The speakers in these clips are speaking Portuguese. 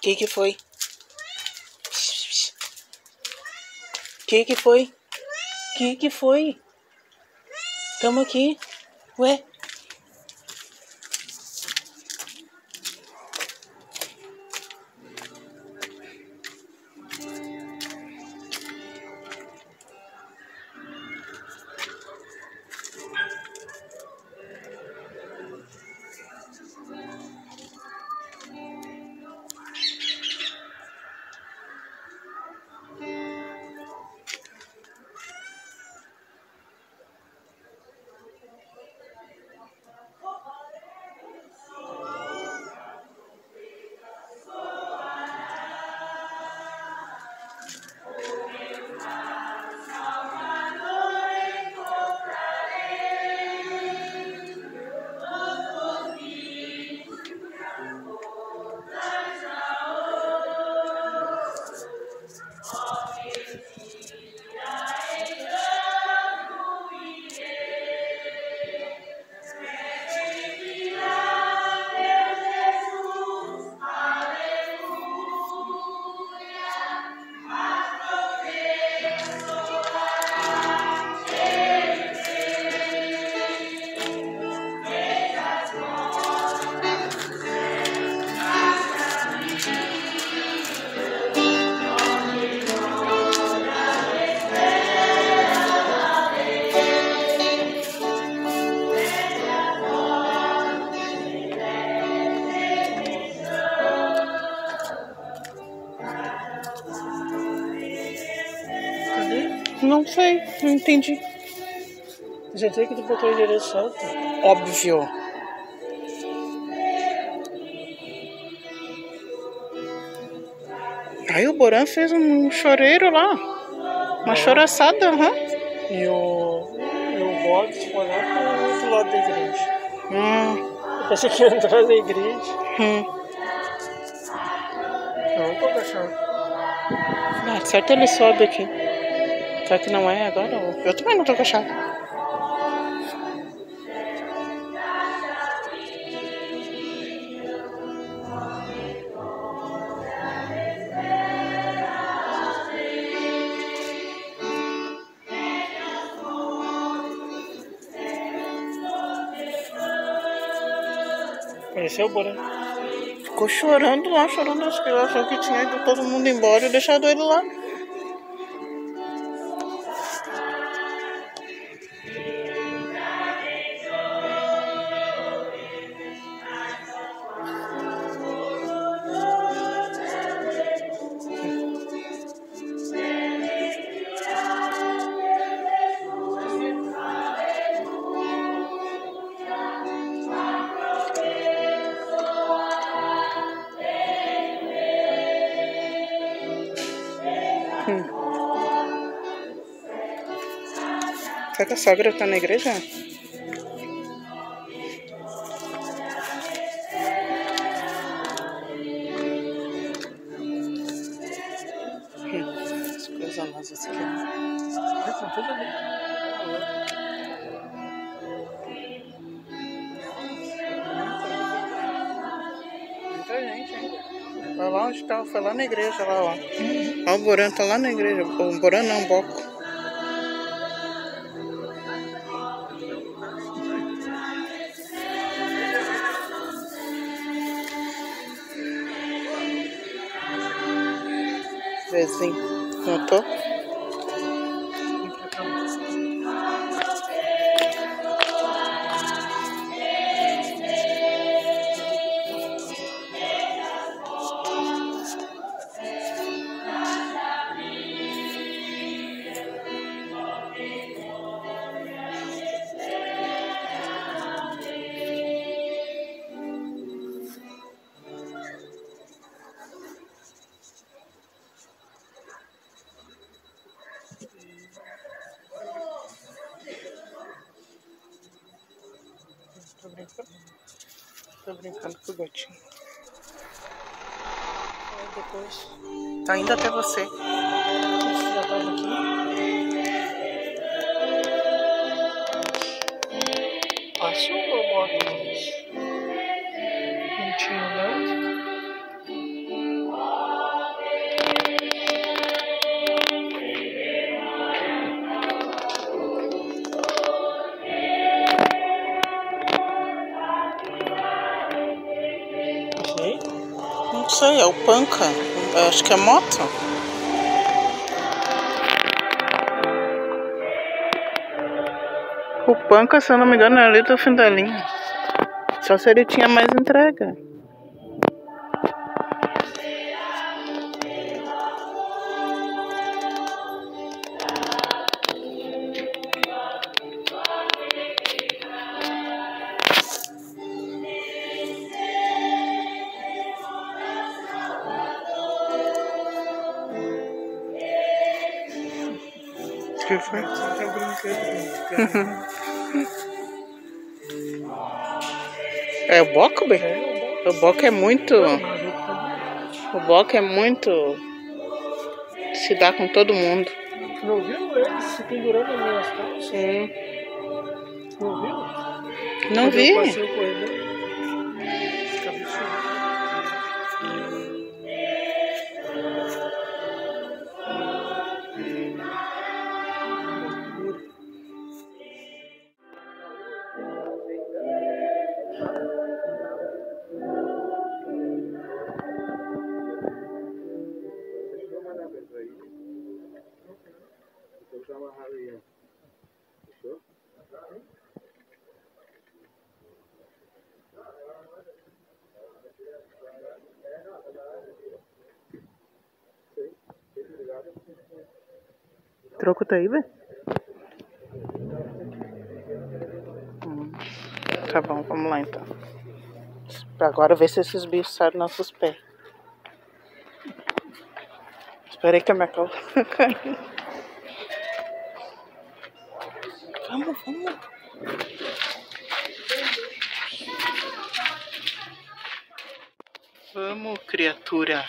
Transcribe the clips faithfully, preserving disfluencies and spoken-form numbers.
Que que foi? Que que foi? Que que foi? Tamo aqui. Ué? Não sei, não entendi. Já sei que tu botou o endereço certo. Óbvio. Aí o Boran fez um choreiro lá. Uma é. choraçada, aham. Uhum. E o. E o Bob foi lá pro outro lado da igreja. Hum. Eu pensei que ia entrar na igreja. Hum. Eu não tô achando. Ah, certo ele sobe aqui. Será que não é agora? Eu também não tô com a chave. Conheceu o Boran? Ficou chorando lá, chorando as crianças. Achou que tinha ido todo mundo embora e deixado ele lá. Hum. Será que a sogra tá na igreja? Hum. As coisas nossas aqui. Estão tudo ali. Muita gente, hein? Vai lá onde tá, foi lá na igreja, lá, ó. Uhum. Ó, o Boran tá lá na igreja. O Boran não, o Boco. Vizinho, notou? Tô brincando. Tô brincando com o gatinho. Aí depois. Tá indo até você. Você já tava aqui. Passou ou boto? Não tinha nada. sei, é o Panca. Eu acho que é moto. O Panca, se eu não me engano, é ali do fim da linha. Só se ele tinha mais entrega. Que foi? É o Boca, bem? O Boca é muito... O Boca é muito... Se dá com todo mundo. Não viu ele se pendurando nas minhas calças? Sim. Não viu? Não vi. Eu passei o corredor. Cabeçudo. Troco tá aí, velho? Hum. Tá bom, vamos lá então. Pra agora ver se esses bichos saem dos nossos pés. Espera aí que a minha calça caiu. Vamos, vamos. Vamos, criatura.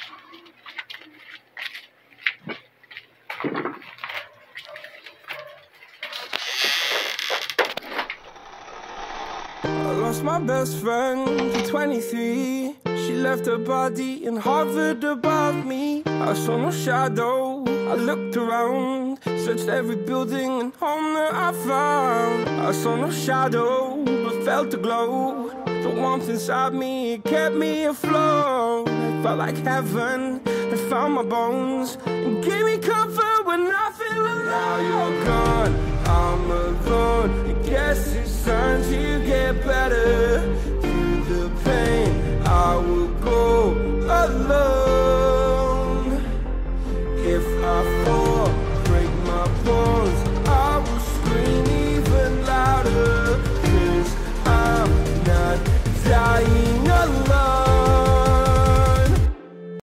I lost my best friend at twenty-three. She left her body and hovered above me. I saw no shadow, I looked around, searched every building and home that I found. I saw no shadow, but felt the glow. The warmth inside me, it kept me afloat. It felt like heaven, it found my bones and gave me comfort when I feel alone. Now you're gone, I'm alone. I guess it's time to get better. Through the pain, I will go alone. If I fall, break my bones, I will scream even louder.